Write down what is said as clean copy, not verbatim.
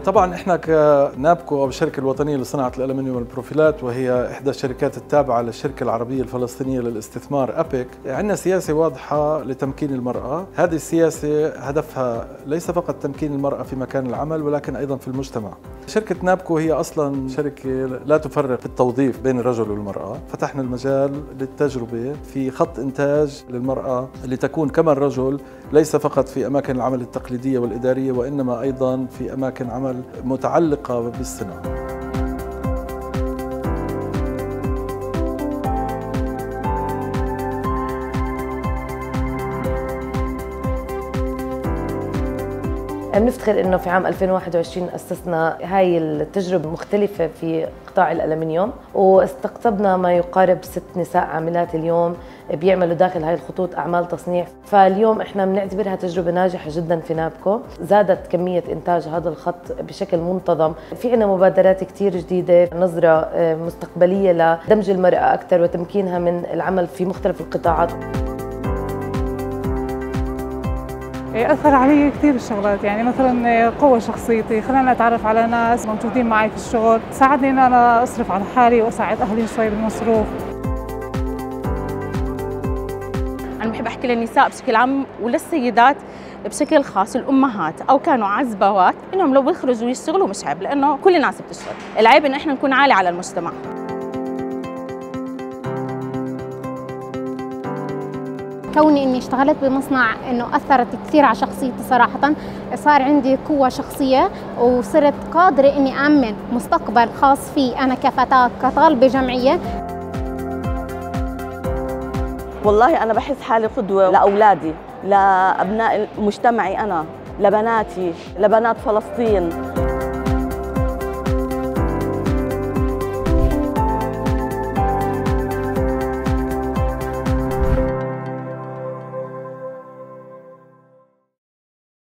طبعا احنا كنابكو او الشركه الوطنيه لصناعه الالمنيوم والبروفيلات، وهي احدى الشركات التابعه للشركه العربيه الفلسطينيه للاستثمار ابيك، عندنا سياسه واضحه لتمكين المراه. هذه السياسه هدفها ليس فقط تمكين المراه في مكان العمل ولكن ايضا في المجتمع. شركه نابكو هي اصلا شركه لا تفرق في التوظيف بين الرجل والمراه، فتحنا المجال للتجربه في خط انتاج للمراه لتكون كما الرجل، ليس فقط في اماكن العمل التقليديه والاداريه وانما ايضا في اماكن عمل متعلقة بالصناعة. بنفتخر انه في عام 2021 اسسنا هاي التجربه مختلفه في قطاع الالمنيوم، واستقطبنا ما يقارب 6 نساء عاملات اليوم بيعملوا داخل هاي الخطوط اعمال تصنيع. فاليوم احنا بنعتبرها تجربه ناجحه جدا في نابكو، زادت كميه انتاج هذا الخط بشكل منتظم. في عندنا مبادرات كثير جديده، نظره مستقبليه لدمج المراه اكثر وتمكينها من العمل في مختلف القطاعات. أثر علي كثير الشغلات، يعني مثلا قوة شخصيتي، خلاني أتعرف على ناس موجودين معي في الشغل، ساعدني إن أنا أصرف على حالي وأساعد أهلي شوي بالمصروف. أنا بحب أحكي للنساء بشكل عام وللسيدات بشكل خاص، الأمهات أو كانوا عزبوات، إنهم لو بيخرجوا يشتغلوا مش عيب، لأنه كل الناس بتشتغل، العيب إنه إحنا نكون عالي على المجتمع. كوني اني اشتغلت بمصنع انه اثرت كثير على شخصيتي صراحه، صار عندي قوه شخصيه وصرت قادره اني امن مستقبل خاص في انا كفتاه كطالبه جامعيه. والله انا بحس حالي قدوه لاولادي، لابناء مجتمعي، انا لبناتي، لبنات فلسطين.